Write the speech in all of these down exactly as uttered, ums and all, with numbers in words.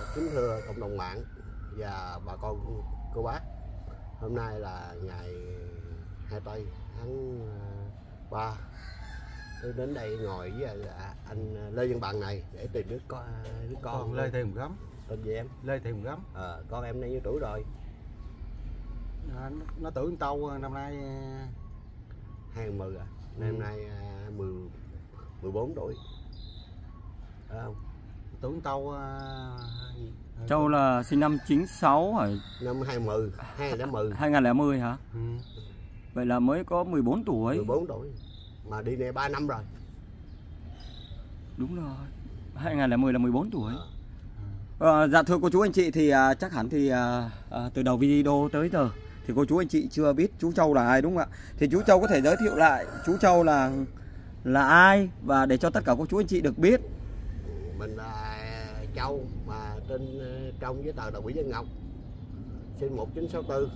Kính thưa cộng đồng mạng và bà con cô bác, hôm nay là ngày hai tây tháng ba. Tôi đến đây ngồi với anh Lê Văn Bằng này để tìm đứa con, đứa con. Con Lê Thị Hồng Gấm. Tên gì em? Lê Thị Hồng Gấm. À, con em nay nhiêu tuổi rồi? À, nó, nó tuổi tâu năm nay hai mươi à? Ừ. Năm nay mười, mười bốn tuổi. Phải không? Tuổi tâu uh, Châu là sinh năm chín sáu hả? Năm hai mươi, hai nghìn mười. hai nghìn lẻ mười hả? Ừ. Vậy là mới có mười bốn tuổi. mười bốn tuổi. Mà đi này ba năm rồi. Đúng rồi. hai nghìn lẻ mười là mười bốn tuổi. À. À, dạ thưa cô chú anh chị thì à, chắc hẳn thì à, à, từ đầu video tới giờ thì cô chú anh chị chưa biết chú Châu là ai đúng không ạ? Thì chú Châu có thể giới thiệu lại chú Châu là là ai và để cho tất cả cô chú anh chị được biết. Mình là Châu mà trên trong với tờ Đồng Ủy Dân Ngọc, sinh một chín sáu tư,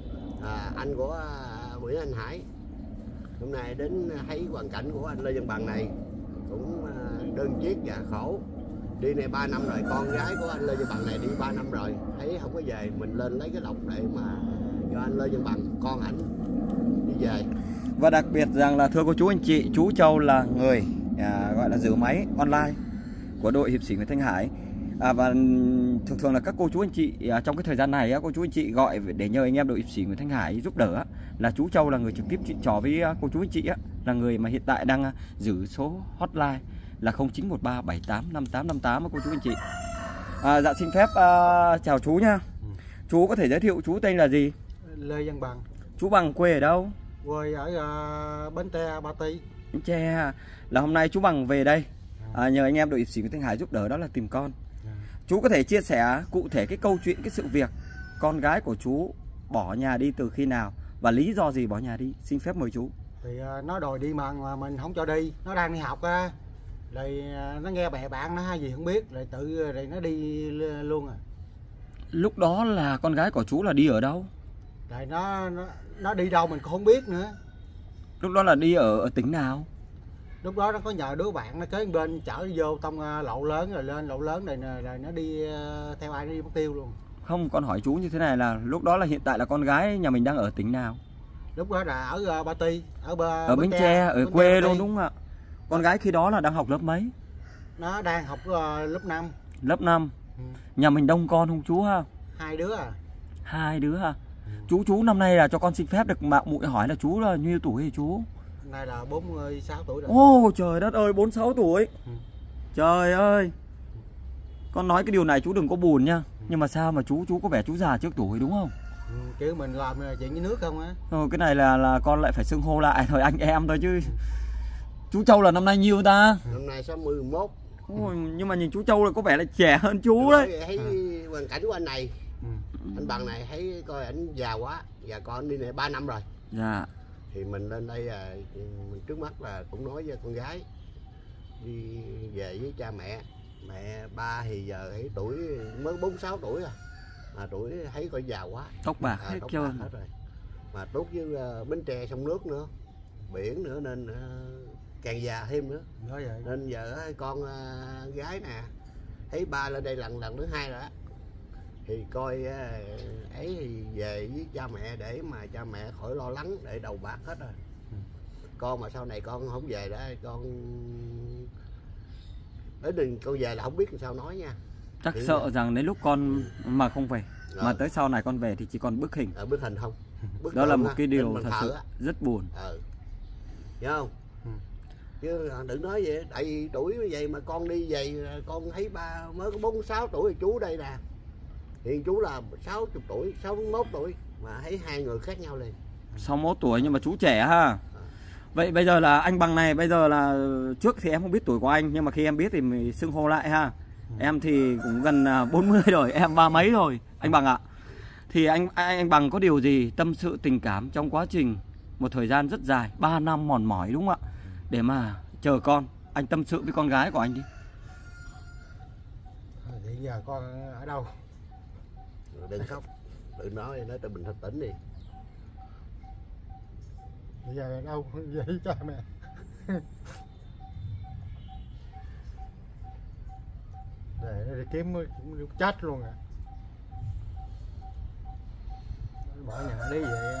à, anh của Nguyễn Anh Hải. Hôm nay đến thấy hoàn cảnh của anh Lê Văn Bằng này cũng đơn chiếc và khổ. Đi này ba năm rồi, con gái của anh Lê Văn Bằng này đi ba năm rồi, thấy không có về, mình lên lấy cái lộc để mà cho anh Lê Văn Bằng, con ảnh đi về. Và đặc biệt rằng là thưa cô chú anh chị, chú Châu là người à, gọi là giữ máy online của đội hiệp sĩ Nguyễn Thanh Hải. À, và thường thường là các cô chú anh chị à, trong cái thời gian này á, cô chú anh chị gọi để nhờ anh em đội hiệp sĩ Nguyễn Thanh Hải giúp đỡ á, là chú Châu là người trực tiếp chuyện trò với à, cô chú anh chị á, là người mà hiện tại đang à, giữ số hotline là không chín một ba bảy tám năm tám năm tám cô chú anh chị. À, dạ xin phép à, chào chú nha. Ừ. Chú có thể giới thiệu chú tên là gì? Lê Văn Bằng. Chú Bằng quê ở đâu? Quê ở uh, Bến Tre, Ba Tý. Bến Tre. Là hôm nay chú Bằng về đây à, nhờ anh em đội hiệp sĩ Nguyễn Thanh Hải giúp đỡ, đó là tìm con. À. Chú có thể chia sẻ cụ thể cái câu chuyện, cái sự việc con gái của chú bỏ nhà đi từ khi nào và lý do gì bỏ nhà đi? Xin phép mời chú. Thì uh, nó đòi đi mà, mà mình không cho đi. Nó đang đi học á, rồi uh, nó nghe bè bạn nó hay gì không biết, rồi tự rồi nó đi luôn à. Lúc đó là con gái của chú là đi ở đâu? Rồi nó nó, nó đi đâu mình cũng không biết nữa. Lúc đó là đi ở, ở tỉnh nào? Lúc đó nó có nhờ đứa bạn nó kế bên chở vô tông uh, lộ lớn, rồi lên lộ lớn rồi, rồi nó đi uh, theo ai nó đi mất tiêu luôn. Không, con hỏi chú như thế này là lúc đó là hiện tại là con gái nhà mình đang ở tỉnh nào? Lúc đó là ở uh, Ba Tý, ở Ba, ở Bến Tre, ở Bến quê Tre, luôn đúng không ạ? Con gái khi đó là đang học lớp mấy? Nó đang học uh, lớp năm. Lớp năm. Ừ. Nhà mình đông con không chú ha? Hai đứa à. Hai đứa ha. Ừ. Chú chú năm nay là cho con xin phép được mạo muội hỏi là chú là nhiêu tuổi hả chú? Nay là bốn mươi sáu tuổi rồi. Ô oh, trời đất ơi, bốn mươi sáu tuổi. Ừ. Trời ơi. Con nói cái điều này chú đừng có buồn nha. Ừ. Nhưng mà sao mà chú chú có vẻ chú già trước tuổi đúng không? Ừ, kiểu mình làm chuyện với nước không á. Ừ, cái này là là con lại phải xưng hô lại thôi anh em thôi chứ. Ừ. Chú Châu là năm nay nhiêu ta? Năm nay sáu mươi mốt. Ôi, nhưng mà nhìn chú Châu là có vẻ là trẻ hơn chú đấy. Thấy hoàn cảnh của anh này, Ừ. anh Bằng này thấy coi ảnh già quá, và con đi này ba năm rồi. Dạ. Thì mình lên đây là mình trước mắt là cũng nói với con gái đi về với cha mẹ. Mẹ ba thì giờ thấy tuổi mới bốn sáu tuổi à, mà tuổi thấy coi già quá, Tóc bạc à, hết tóc trơn bạc hết rồi, mà tốt với uh, Bến Tre sông nước nữa, biển nữa nên uh, càng già thêm nữa. Nói vậy. Nên giờ uh, con uh, gái nè thấy ba lên đây lần lần thứ hai rồi á, thì coi uh, ấy thì về với cha mẹ để mà cha mẹ khỏi lo lắng, để đầu bạc hết rồi. Ừ. Con mà sau này con không về đó, con đến đừng con về là không biết làm sao nói nha. Chắc Thì sợ là... rằng đến lúc con mà không về, rồi. Mà tới sau này con về thì chỉ còn bức hình. Ở bức hình không. Bức đó là một á, cái điều thật sự á. rất buồn. Ừ. Hiểu không? Ừ. Chứ đừng nói vậy, tại vì tuổi như vậy mà con đi về, con thấy ba mới có bốn sáu tuổi, chú đây nè. Hiện chú là sáu mươi tuổi, sáu mươi mốt tuổi mà thấy hai người khác nhau liền. sáu mươi mốt tuổi nhưng mà chú trẻ ha. Vậy bây giờ là anh Bằng này, bây giờ là trước thì em không biết tuổi của anh, nhưng mà khi em biết thì mình xưng hô lại ha. Ừ. Em thì cũng gần bốn mươi rồi, em ba mấy rồi, anh Bằng ạ. Thì anh anh Bằng có điều gì tâm sự tình cảm trong quá trình một thời gian rất dài, ba năm mòn mỏi đúng không ạ? Để mà chờ con, anh tâm sự với con gái của anh đi. Thì giờ con ở đâu? Đừng khóc, đừng nói, nói tự mình thật tỉnh đi. Bây giờ ở đâu vậy cha mẹ? để kiếm chết luôn à. Bỏ nhà đi vậy.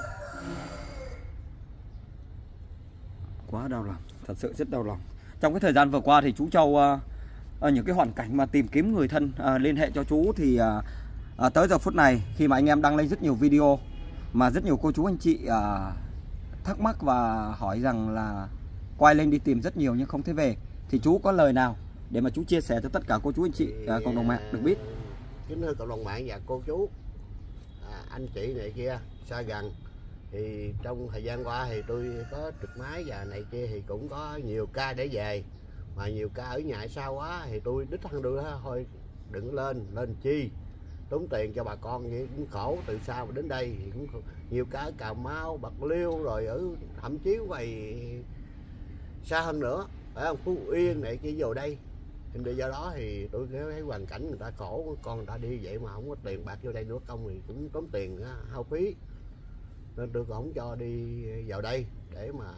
Quá đau lòng, thật sự rất đau lòng. Trong cái thời gian vừa qua thì chú Châu uh, uh, những cái hoàn cảnh mà tìm kiếm người thân uh, liên hệ cho chú thì uh, uh, tới giờ phút này khi mà anh em đăng lên rất nhiều video mà rất nhiều cô chú anh chị uh, thắc mắc và hỏi rằng là quay lên đi tìm rất nhiều nhưng không thấy về, thì chú có lời nào để mà chú chia sẻ cho tất cả cô chú anh chị uh, cộng đồng mạng được biết? Kính thưa cộng đồng mạng và cô chú, à, anh chị này kia xa gần, thì trong thời gian qua thì tôi có trực máy và này kia thì cũng có nhiều ca để về, mà nhiều ca ở nhà sao quá thì tôi đích thân đưa thôi, đừng lên lên chi tốn tiền cho bà con vậy, cũng khổ. Từ sau đến đây thì cũng nhiều ca ở Cà Mau, Bạc Liêu, rồi ở thậm chí vậy xa hơn nữa, phải không, Phú Yên này kia vào đây. Thì do đó thì tôi thấy hoàn cảnh người ta khổ, con người ta đi vậy mà không có tiền bạc vô đây nữa, công thì cũng tốn tiền hao phí, nên tôi cũng không cho đi vào đây. Để mà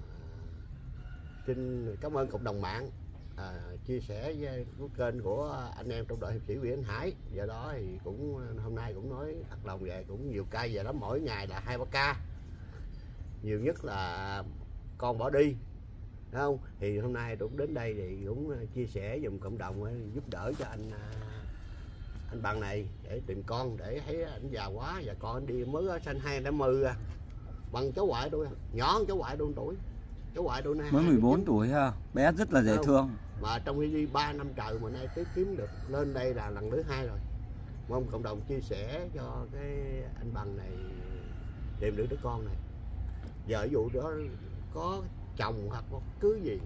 xin cảm ơn cộng đồng mạng à, chia sẻ với kênh của anh em trong đội hiệp sĩ Nguyễn Anh Hải. Do đó thì cũng hôm nay cũng nói thật lòng về, cũng nhiều ca về lắm, mỗi ngày là hai ba ca, nhiều nhất là con bỏ đi, đúng không? Thì hôm nay tôi cũng đến đây thì cũng chia sẻ dùm cộng đồng, giúp đỡ cho anh anh bạn này để tìm con, để thấy anh già quá và con anh đi mới sanh hai năm mươi à. Bằng cháu ngoại tôi, nhỏ hơn cháu ngoại tôi tuổi, cháu ngoại tôi nay mới mười bốn tuổi ha, bé rất là dễ không? Thương. Mà trong khi đi ba năm trời mà nay tới kiếm được lên đây là lần thứ hai rồi. Mong cộng đồng chia sẻ cho cái anh bằng này tìm được đứa con này. Giờ ví dụ đó có chồng hoặc có cưới gì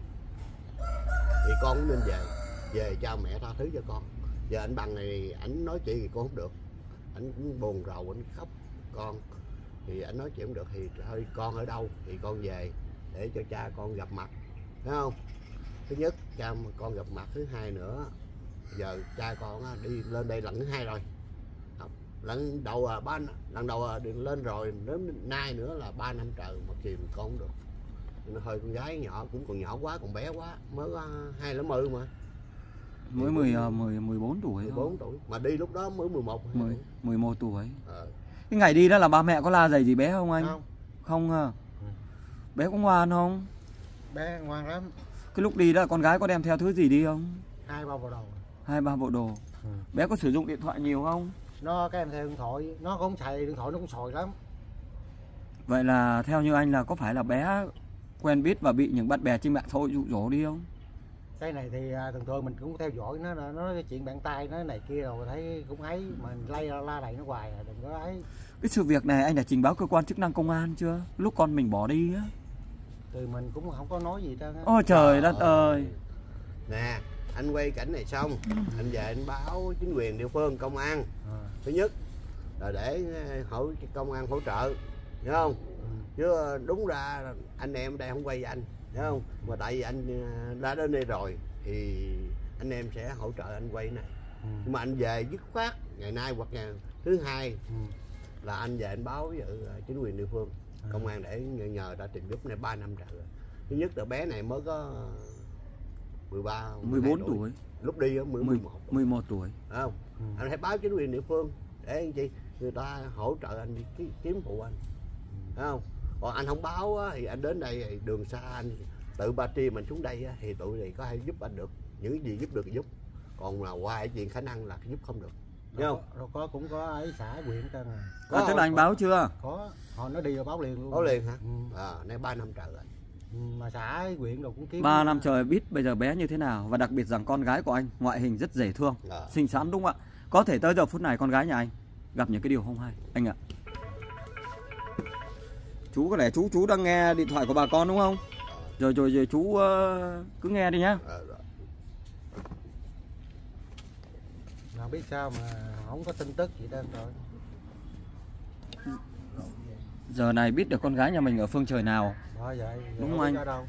thì con cũng nên về, về cha mẹ tha thứ cho con. Giờ anh bằng này ảnh nói chuyện thì con không được, ảnh cũng buồn rầu, ảnh khóc con thì ảnh nói chuyện không được, thì thôi con ở đâu thì con về để cho cha con gặp mặt, thấy không? Thứ nhất cha con gặp mặt, thứ hai nữa giờ cha con đi lên đây lần thứ hai rồi, lần đầu à ba lần đầu à lên rồi, đến nay nữa là ba năm trời mà kìm con không được. Nó hơi con gái nhỏ cũng còn nhỏ quá, còn bé quá, mới hai lẻ mười mà, mới mười mười mười bốn tuổi, mười bốn tuổi mà đi lúc đó mới mười một mười mười một tuổi. Ờ. Cái ngày đi đó là ba mẹ có la giày gì bé không anh? Không, không à. Ừ. Bé có ngoan không? Bé ngoan lắm. Cái lúc đi đó con gái có đem theo thứ gì đi không? Hai ba bộ đồ. Hai ba bộ đồ. Ừ. Bé có sử dụng điện thoại nhiều không? Nó cái em theo điện thoại, nó cũng xài điện thoại, nó cũng sòi lắm. Vậy là theo như anh là có phải là bé quen biết và bị những bạn bè trên mạng xã hội dụ dỗ đi không? Cái này thì thường thường mình cũng theo dõi nó, nó nói chuyện bạn tay nó này kia rồi thấy cũng ấy, mình lay la đầy nó hoài, đừng có ấy. Cái sự việc này anh đã trình báo cơ quan chức năng công an chưa? Lúc con mình bỏ đi á. Thì mình cũng không có nói gì trơn á. Ôi trời đất ơi. Nè, anh quay cảnh này xong, anh về anh báo chính quyền địa phương, công an. À. Thứ nhất là để hỗ công an hỗ trợ, hiểu không? Ừ. Chứ đúng ra anh em đây không quay với anh, hiểu không? Mà tại vì anh đã đến đây rồi thì anh em sẽ hỗ trợ anh quay này. Ừ. Nhưng mà anh về dứt khoát ngày nay hoặc ngày thứ hai ừ. là anh về anh báo với chính quyền địa phương, à. công an để nhờ, nhờ đã tìm giúp này ba năm trời rồi. Thứ nhất là bé này mới có mười ba mười bốn tuổi. tuổi lúc đi ở mười một mười một tuổi, phải không? Ừ. Anh hãy báo chính quyền địa phương để anh chị người ta hỗ trợ anh đi kiếm phụ anh, phải không? Còn anh không báo á, thì anh đến đây thì đường xa, anh tự Ba Tri mình xuống đây á, thì tụi này có thể giúp anh được, những gì giúp được thì giúp, còn là qua cái chuyện khả năng là giúp không được, thấy không? Rồi có cũng có ấy xã huyện trơn à. Có, à, tức là anh báo chưa? Có, họ nó đi rồi báo liền luôn. Báo liền hả? Ừ. À, nay ba năm trời rồi. Ừ, mà xã huyện rồi cũng kiếm. ba năm trời biết bây giờ bé như thế nào, và đặc biệt rằng con gái của anh ngoại hình rất dễ thương, à. xinh xắn đúng không ạ? Có thể tới giờ phút này con gái nhà anh gặp những cái điều không hay anh ạ. Chú có lẽ chú chú đang nghe điện thoại của bà con đúng không? Rồi rồi, rồi chú uh, cứ nghe đi nhá. Nào biết sao mà không có tin tức gì đâu rồi. Giờ này biết được con gái nhà mình ở phương trời nào. Đó vậy, giờ đúng không anh? Đâu.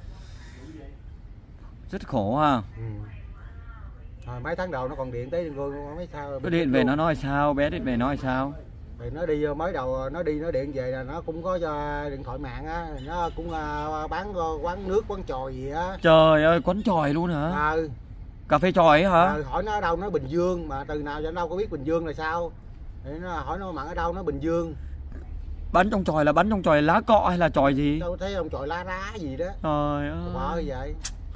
Rất khổ ha. Ừ. Rồi mấy tháng đầu nó còn điện tới rồi mấy sao. Cái điện về luôn. Nó nói sao, bé điện về nói sao? Thì nó đi mới đầu nó đi nó điện về là nó cũng có cho điện thoại mạng á, nó cũng uh, bán quán nước quán tròi gì á. Trời ơi, quán tròi luôn hả? Ừ. Cà phê chòi ấy hả? À, hỏi nó ở đâu, nó Bình Dương, mà từ nào cho đâu có biết Bình Dương là sao. Thì nó hỏi nó mặn ở đâu, nó Bình Dương. Bắn trong chòi là bắn trong chòi lá cọ hay là chòi gì? Đâu thấy ông chòi lá rá gì đó. Trời ơi. Bởi vậy.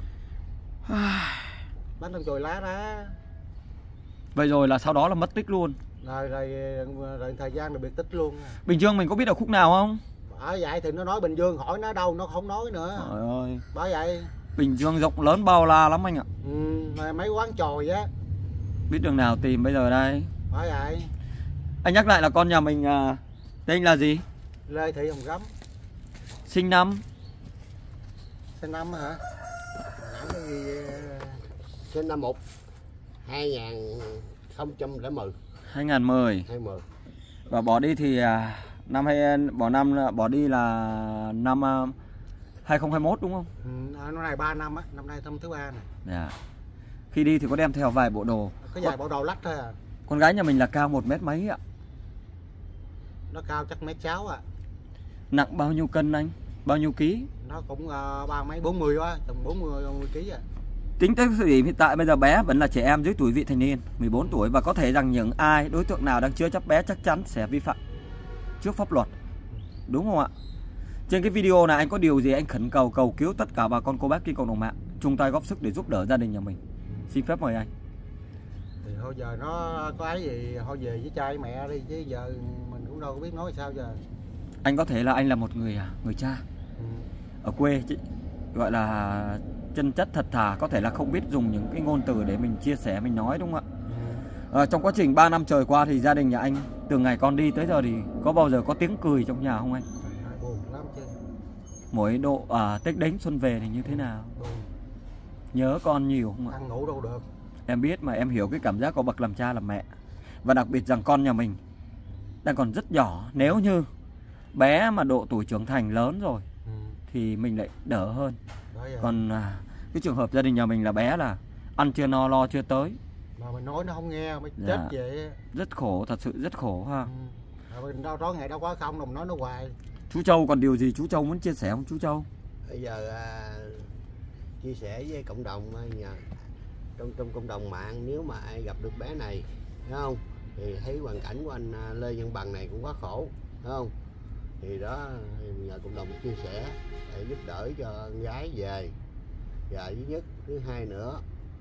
Bắn trong chòi lá rá. Vậy rồi là sau đó là mất tích luôn. Rồi, rồi, rồi thời gian rồi biệt tích luôn. Bình Dương mình có biết ở khúc nào không? Bởi vậy thì nó nói Bình Dương, hỏi nó đâu nó không nói nữa. Trời ơi. Bởi vậy. Bình Dương rộng lớn bao la lắm anh ạ. Ừ, mấy quán chòi á. Biết đường nào tìm bây giờ đây. Bởi vậy. Anh nhắc lại là con nhà mình à, tên là gì? Lê Thị Hồng Gấm. Sinh năm? Sinh năm hả? Cái gì... Sinh năm một hai nghìn không trăm lẻ mười. hai nghìn mười. hai mươi. Và bỏ đi thì à, năm hay bỏ năm bỏ đi là năm à, hai không hai mốt đúng không? Ừ, năm nay ba năm á, năm nay năm thứ ba này. Dạ. Khi đi thì có đem theo vài bộ đồ. Có vài bộ đồ lách thôi à. Con gái nhà mình là cao một mét mấy ạ? Nó cao chắc mét sáu à. Nặng bao nhiêu cân anh? Bao nhiêu ký? Nó cũng uh, ba mấy bốn mươi quá, tầm bốn mươi ký à. Tính tới thời điểm hiện tại bây giờ bé vẫn là trẻ em dưới tuổi vị thành niên, mười bốn tuổi, và có thể rằng những ai, đối tượng nào đang chứa chấp bé chắc chắn sẽ vi phạm trước pháp luật. Đúng không ạ? Trên cái video này anh có điều gì anh khẩn cầu cầu cứu tất cả bà con cô bác trên cộng đồng mạng chung tay góp sức để giúp đỡ gia đình nhà mình. Xin phép mời anh. Thì thôi giờ nó có ấy gì thôi về với cha với mẹ đi, chứ giờ mình cũng đâu có biết nói sao giờ. Anh có thể là anh là một người người cha Ừ. ở quê, gọi là chân chất thật thà, có thể là không biết dùng những cái ngôn từ để mình chia sẻ, mình nói, đúng không ạ? Ừ. À, trong quá trình ba năm trời qua thì gia đình nhà anh từ ngày con đi tới giờ thì có bao giờ có tiếng cười trong nhà không anh? Trời, buồn lắm chứ. Mỗi độ à, Tết đến xuân về thì như thế nào? Buồn. Nhớ con nhiều không ạ? Ăn ngủ đâu được. Em biết mà, em hiểu cái cảm giác của bậc làm cha làm mẹ. Và đặc biệt rằng con nhà mình đang còn rất nhỏ. Nếu như bé mà độ tuổi trưởng thành lớn rồi Ừ. thì mình lại đỡ hơn. Bởi vậy. Còn à, cái trường hợp gia đình nhà mình là bé là ăn chưa no lo chưa tới, Mà mình nói nó không nghe, mới Dạ. chết vậy. rất khổ, thật sự rất khổ ha. Ừ. Rồi mình đâu đó ngày đâu có không, đồng nói nó hoài. Chú Châu còn điều gì chú Châu muốn chia sẻ không chú Châu? Bây giờ à, chia sẻ với cộng đồng à, nhà, trong trong cộng đồng mạng, nếu mà ai gặp được bé này, thấy không, thì thấy hoàn cảnh của anh à, Lê Văn Bằng này cũng quá khổ, thấy không, thì đó nhờ cộng đồng chia sẻ để giúp đỡ cho con gái về. Và thứ nhất, thứ hai nữa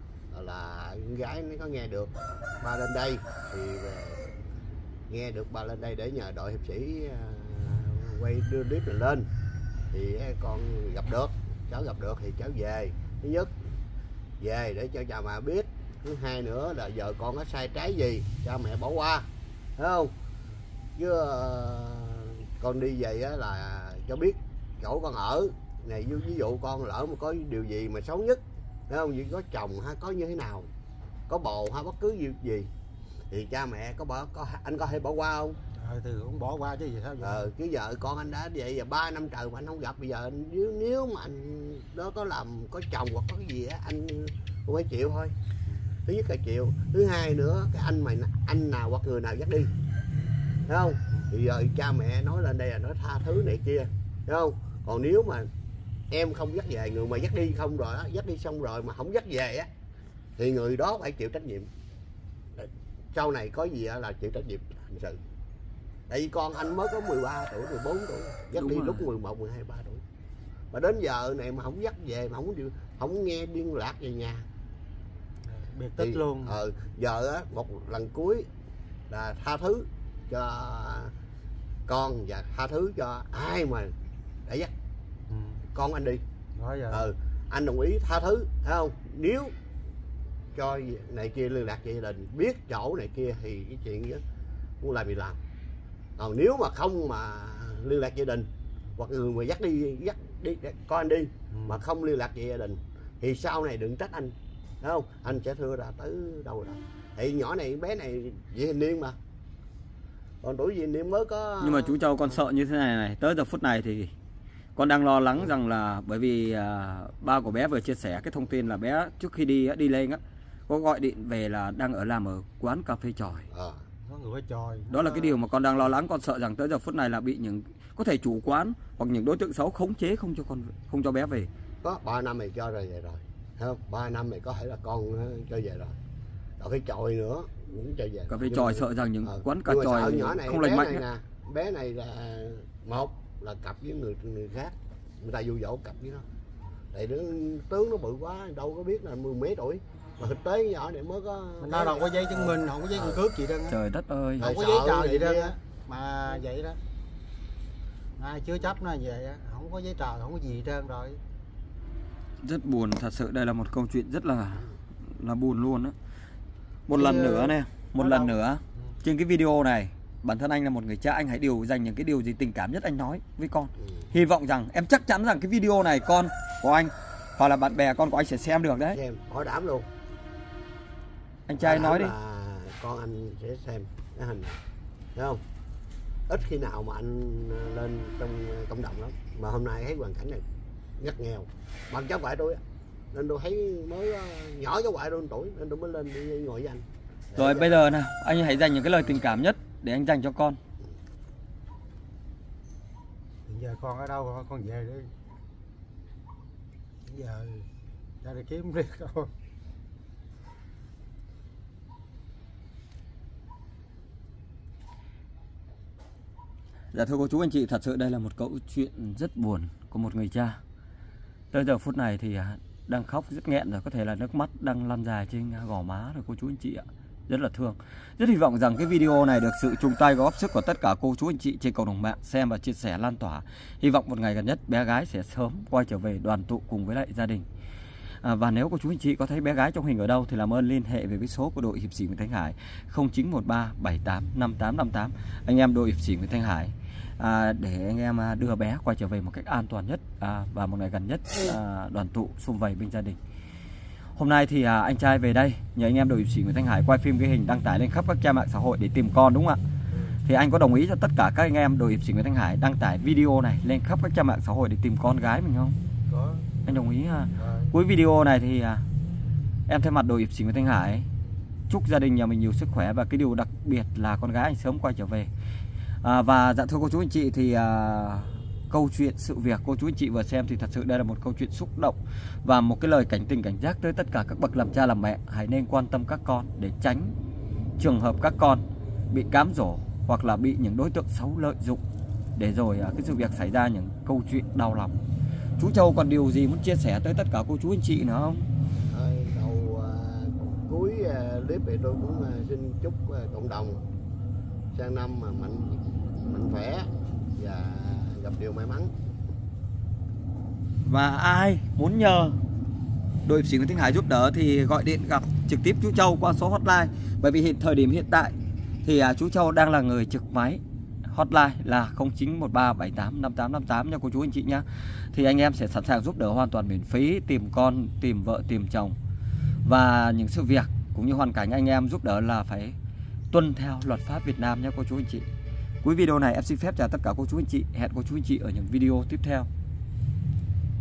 là con gái nó có nghe được ba lên đây thì về, nghe được ba lên đây để nhờ đội hiệp sĩ à, quay đưa clip này lên thì con gặp được, cháu gặp được thì cháu về. Thứ nhất về để cho cha mẹ biết, thứ hai nữa là giờ con có sai trái gì cha mẹ bỏ qua, thấy không, chứ uh, con đi về á là cho biết chỗ con ở này, ví dụ con lỡ mà có điều gì mà xấu nhất, thấy không, như có chồng hay có như thế nào, có bồ hay bất cứ gì, gì thì cha mẹ có bỏ, có anh có thể bỏ qua không? Rồi thì cũng bỏ qua chứ gì sao giờ. Ờ, chứ vợ con anh đã vậy giờ ba năm trời mà anh không gặp, bây giờ nếu nếu mà anh đó có làm có chồng hoặc có cái gì á, anh cũng phải chịu thôi. Thứ nhất là chịu, thứ hai nữa cái anh mày anh nào hoặc người nào dắt đi, thấy không, thì giờ cha mẹ nói lên đây là nói tha thứ này kia, thấy không. Còn nếu mà em không dắt về, người mà dắt đi không rồi á, dắt đi xong rồi mà không dắt về á thì người đó phải chịu trách nhiệm. Sau này có gì là chịu trách nhiệm hình sự. Tại vì con anh mới có mười ba tuổi, mười bốn tuổi, dắt Đúng đi rồi. lúc mười một, mười hai, mười ba tuổi. Mà đến giờ này mà không dắt về, mà không không nghe liên lạc về nhà. Biệt tích Thì, luôn. Ờ, giờ á, một lần cuối là tha thứ cho con và tha thứ cho ai mà đã dắt Ừ. con anh đi. Nói giờ. Ờ, anh đồng ý tha thứ, thấy không? Nếu cho này kia liên lạc gia đình, biết chỗ này kia thì cái chuyện đó muốn làm gì làm. Còn nếu mà không mà liên lạc gia đình hoặc người mà dắt đi dắt đi con anh đi Ừ. mà không liên lạc với gia đình thì sau này đừng trách anh, thấy không? Anh sẽ thưa ra tới đâu đó. Thì nhỏ này bé này vị thành niên mà, còn tuổi vị thành niên mới có. Nhưng mà chú Châu con sợ như thế này này, tới giờ phút này thì con đang lo lắng rằng là bởi vì à, ba của bé vừa chia sẻ cái thông tin là bé trước khi đi đi lên á có gọi điện về là đang ở làm ở quán cà phê chòi. Ờ. Có người phải chòi. Đó là cái điều mà con đang lo lắng, con sợ rằng tới giờ phút này là bị những có thể chủ quán hoặc những đối tượng xấu khống chế không cho con không cho bé về. Có ba năm này cho rồi vậy rồi. không? ba năm này có thể là con cho về rồi, rồi cái chòi nữa cũng cho về. Cà phê chòi sợ rằng những ờ, quán cà nhưng mà chòi sợ nhỏ này, không lành bé mạnh này ấy. nè, bé này là một là cặp với người người khác, người ta dụ dỗ cặp với nó, tại nó tướng nó bự quá đâu có biết là mười mấy tuổi, mà thực tế nhỏ này mới có nó đâu có giấy chứng minh, không có giấy căn cước gì đâu, Trời đất ơi, không có giấy tờ gì đâu á, mà vậy đó, ai chứa chấp nó vậy á, không có giấy tờ, không có gì hết trơn rồi. rất buồn, thật sự đây là một câu chuyện rất là là buồn luôn á. Một lần nữa này, một lần nữa trên cái video này, bản thân anh là một người cha, anh hãy điều dành những cái điều gì tình cảm nhất anh nói với con. Hy vọng rằng em chắc chắn rằng cái video này con của anh hoặc là bạn bè con của anh sẽ xem được đấy. Xem, hỏi đảm luôn. Anh trai nói đi. Con anh sẽ xem cái hình này, thấy không? Ít khi nào mà anh lên trong cộng đồng lắm, mà hôm nay thấy hoàn cảnh này ngặt nghèo, bằng cháu ngoại tôi nên tôi thấy mới nhỏ cháu ngoại tôi tuổi nên tôi mới lên đi ngồi với anh. Rồi bây giờ nào, anh hãy dành những cái lời tình cảm nhất để anh dành cho con. Giờ con ở đâu con, con về đi. Giờ ra đi kiếm riết thôi. Dạ thưa cô chú anh chị, thật sự đây là một câu chuyện rất buồn của một người cha. Tới giờ phút này thì đang khóc rất nghẹn rồi, có thể là nước mắt đang lăn dài trên gò má rồi cô chú anh chị ạ. Rất là thương. Rất hy vọng rằng cái video này được sự chung tay góp sức của tất cả cô chú anh chị trên cộng đồng mạng xem và chia sẻ lan tỏa. Hy vọng một ngày gần nhất bé gái sẽ sớm quay trở về đoàn tụ cùng với lại gia đình. À, và nếu cô chú anh chị có thấy bé gái trong hình ở đâu thì làm ơn liên hệ về với số của đội hiệp sĩ Nguyễn Thanh Hải không chín một ba bảy tám năm tám năm tám. Anh em đội hiệp sĩ Nguyễn Thanh Hải à, để anh em đưa bé quay trở về một cách an toàn nhất à, và một ngày gần nhất à, đoàn tụ sum vầy bên gia đình. Hôm nay thì à, anh trai về đây nhờ anh em đội hiệp sĩ Nguyễn Thanh Hải quay phim cái hình đăng tải lên khắp các trang mạng xã hội để tìm con, đúng không ạ? Thì anh có đồng ý cho tất cả các anh em đội hiệp sĩ Nguyễn Thanh Hải đăng tải video này lên khắp các trang mạng xã hội để tìm con gái mình không? Có. Anh đồng ý ha? Rồi. Cuối video này thì à, em thay mặt đội hiệp sĩ Nguyễn Thanh Hải chúc gia đình nhà mình nhiều sức khỏe và cái điều đặc biệt là con gái anh sớm quay trở về. À, và dạ thưa cô chú anh chị thì à, câu chuyện sự việc cô chú anh chị vừa xem thì thật sự đây là một câu chuyện xúc động và một cái lời cảnh tình cảnh giác tới tất cả các bậc làm cha làm mẹ, hãy nên quan tâm các con để tránh trường hợp các con bị cám dỗ hoặc là bị những đối tượng xấu lợi dụng để rồi à, cái sự việc xảy ra những câu chuyện đau lòng. Chú Châu còn điều gì muốn chia sẻ tới tất cả cô chú anh chị nữa không? Thôi, đầu uh, cuối uh, clip thì tôi cũng uh, xin chúc uh, cộng đồng sang năm mà mạnh mạnh khỏe và gặp điều may mắn. Và ai muốn nhờ đội hiệp sĩ Nguyễn Thanh Hải giúp đỡ thì gọi điện gặp trực tiếp chú Châu qua số hotline. Bởi vì hiện thời điểm hiện tại thì à, chú Châu đang là người trực máy hotline là không chín một ba bảy tám năm tám năm tám nha cô chú anh chị nhá. Thì anh em sẽ sẵn sàng giúp đỡ hoàn toàn miễn phí, tìm con, tìm vợ, tìm chồng. Và những sự việc cũng như hoàn cảnh anh em giúp đỡ là phải tuân theo luật pháp Việt Nam nha cô chú anh chị. Cuối video này em xin phép chào tất cả cô chú anh chị. Hẹn cô chú anh chị ở những video tiếp theo.